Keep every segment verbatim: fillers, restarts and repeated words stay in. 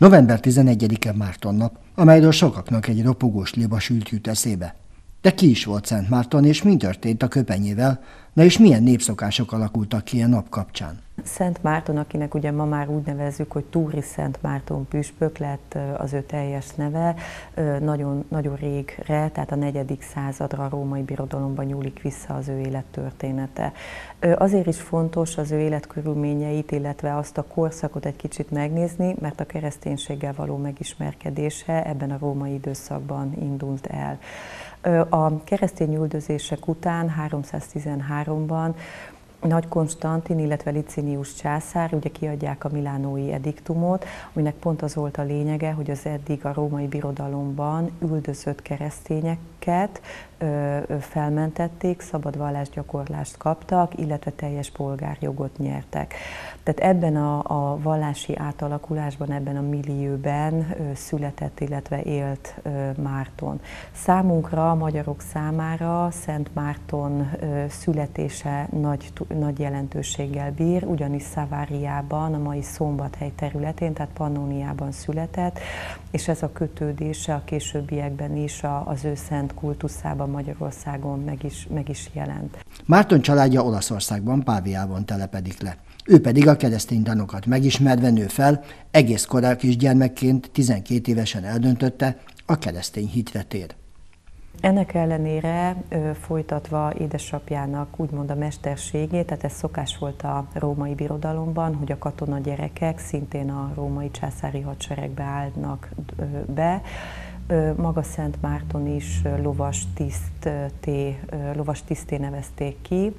november tizenegyedike Márton nap, amelyről sokaknak egy ropogós libasült jut eszébe. De ki is volt Szent Márton, és mi történt a köpenyével, na és milyen népszokások alakultak ki a nap kapcsán? Szent Márton, akinek ugye ma már úgy nevezzük, hogy Túri Szent Márton püspök lett az ő teljes neve, nagyon, nagyon régre, tehát a negyedik századra a római birodalomban nyúlik vissza az ő élettörténete. Azért is fontos az ő életkörülményeit, illetve azt a korszakot egy kicsit megnézni, mert a kereszténységgel való megismerkedése ebben a római időszakban indult el. A keresztény üldözések után háromszáztizenháromban Nagy Konstantin, illetve Licinius császár ugye kiadják a milánói ediktumot, aminek pont az volt a lényege, hogy az eddig a római birodalomban üldözött keresztényeket ö, felmentették, szabad vallásgyakorlást kaptak, illetve teljes polgárjogot nyertek. Tehát ebben a, a vallási átalakulásban, ebben a millióben ö, született, illetve élt ö, Márton. Számunkra, a magyarok számára Szent Márton ö, születése nagy nagy jelentőséggel bír, ugyanis Szaváriában, a mai Szombathely területén, tehát Pannóniában született, és ez a kötődése a későbbiekben is az ő szent kultuszában Magyarországon meg is, meg is jelent. Márton családja Olaszországban, Páviában telepedik le. Ő pedig a keresztény tanokat megismerve nő fel, egész korán kisgyermekként tizenkét évesen eldöntötte, a keresztény hitre tér. Ennek ellenére folytatva édesapjának úgymond a mesterségét, tehát ez szokás volt a római birodalomban, hogy a katona gyerekek szintén a római császári hadseregbe állnak be. Maga Szent Márton is lovas tiszté, lovas tiszté nevezték ki,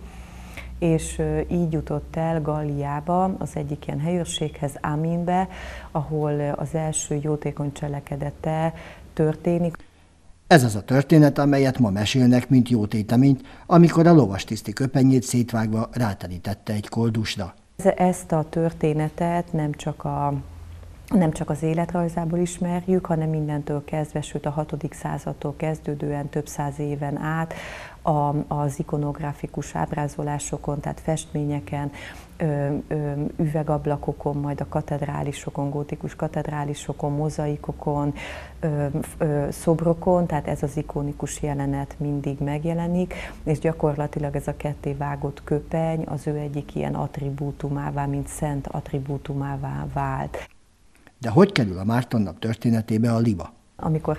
és így jutott el Galliába, az egyik ilyen helyőrséghez, Aminbe, ahol az első jótékony cselekedete történik. Ez az a történet, amelyet ma mesélnek, mint jótéteményt, amikor a lovastiszti köpenyét szétvágva ráterítette egy koldusra. Ezt a történetet nem csak, a, nem csak az életrajzából ismerjük, hanem mindentől kezdve, sőt a hatodik századtól kezdődően több száz éven át a, az ikonográfikus ábrázolásokon, tehát festményeken, Ö, ö, üvegablakokon, majd a katedrálisokon, gótikus katedrálisokon, mozaikokon, ö, ö, szobrokon, tehát ez az ikonikus jelenet mindig megjelenik, és gyakorlatilag ez a ketté vágott köpeny az ő egyik ilyen attribútumává, mint szent attribútumává vált. De hogy kerül a Márton nap történetébe a liba? Amikor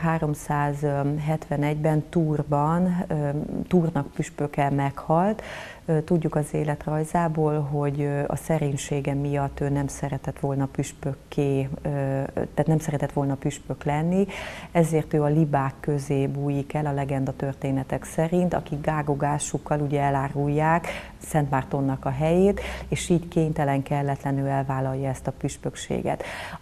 háromszázhetvenegyben Túrban, Túrnak püspöke meghalt, tudjuk az életrajzából, hogy a szerénysége miatt ő nem szeretett volna püspökké, tehát nem szeretett volna püspök lenni, ezért ő a libák közé bújik el a legenda történetek szerint, akik gágogásukkal ugye elárulják Szent Mártonnak a helyét, és így kénytelen kelletlenül elvállalja ezt a püspökséget.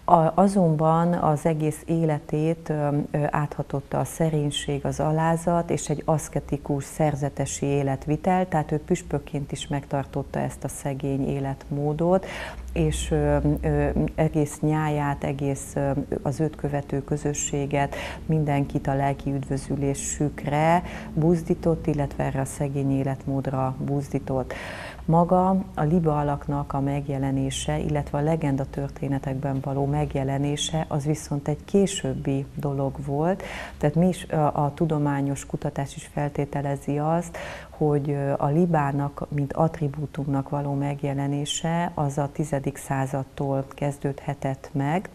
Azonban az egész életét áthatotta a szerénység, az alázat és egy aszketikus szerzetesi életvitel, tehát ő püspökként is megtartotta ezt a szegény életmódot, és ö, ö, egész nyáját, egész ö, az őt követő közösséget, mindenkit a lelki üdvözülésükre buzdított, illetve erre a szegény életmódra buzdított. Maga a liba alaknak a megjelenése, illetve a legenda történetekben való megjelenése, az viszont egy későbbi dolog volt. Tehát mi is, a, a tudományos kutatás is feltételezi azt, hogy a libának, mint attribútumnak való megjelenése, az a tizedik századtól kezdődhetett meg,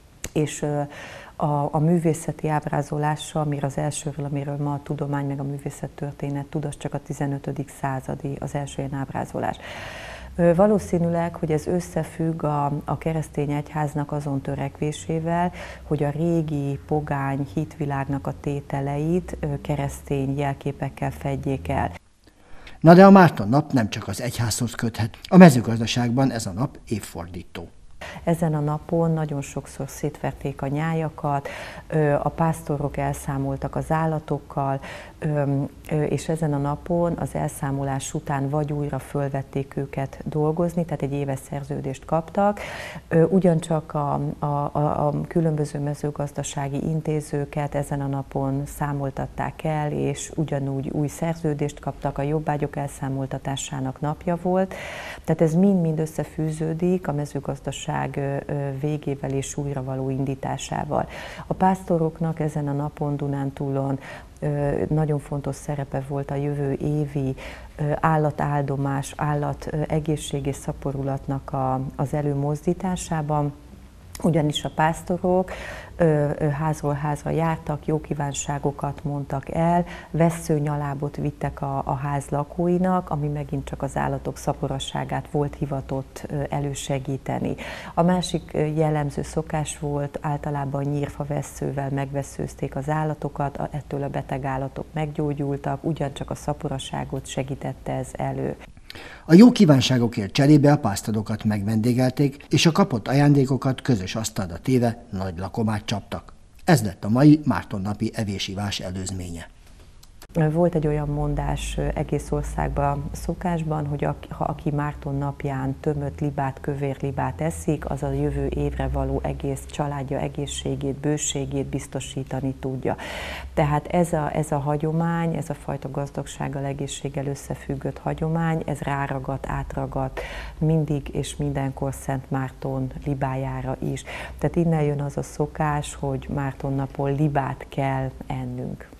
és a, a művészeti ábrázolása, amire az elsőről, amiről ma a tudomány meg a művészettörténet tud, az csak a tizenötödik századi, az első ilyen ábrázolás. Valószínűleg, hogy ez összefügg a, a keresztény egyháznak azon törekvésével, hogy a régi pogány hitvilágnak a tételeit keresztény jelképekkel fedjék el. Na de a Márton nap nem csak az egyházhoz köthet. A mezőgazdaságban ez a nap évfordító. Ezen a napon nagyon sokszor szétverték a nyájakat, a pásztorok elszámoltak az állatokkal, és ezen a napon az elszámolás után vagy újra fölvették őket dolgozni, tehát egy éves szerződést kaptak. Ugyancsak a, a, a, a különböző mezőgazdasági intézőket ezen a napon számoltatták el, és ugyanúgy új szerződést kaptak, a jobbágyok elszámoltatásának napja volt. Tehát ez mind-mind összefűződik a mezőgazdaság kívánság végével és újra való indításával. A pásztoroknak ezen a napon Dunántúlon nagyon fontos szerepe volt a jövő évi állatáldomás, állat egészség és szaporulatnak a, az előmozdításában, ugyanis a pásztorok házról házra jártak, jó kívánságokat mondtak el, vesszőnyalábot vittek a, a ház lakóinak, ami megint csak az állatok szaporasságát volt hivatott elősegíteni. A másik jellemző szokás volt, általában nyírfa vesszővel megvesszőzték az állatokat, ettől a beteg állatok meggyógyultak, ugyancsak a szaporasságot segítette ez elő. A jó kívánságokért cserébe a pásztorokat megvendégelték, és a kapott ajándékokat közös asztalra téve nagy lakomát csaptak. Ez lett a mai Mártonnapi evés-ivás előzménye. Volt egy olyan mondás egész országban szokásban, hogy ha aki Márton napján tömött libát, kövér libát eszik, az a jövő évre való egész családja egészségét, bőségét biztosítani tudja. Tehát ez a, ez a hagyomány, ez a fajta gazdagsággal, egészséggel összefüggött hagyomány, ez ráragadt, átragadt mindig és mindenkor Szent Márton libájára is. Tehát innen jön az a szokás, hogy Márton napon libát kell ennünk.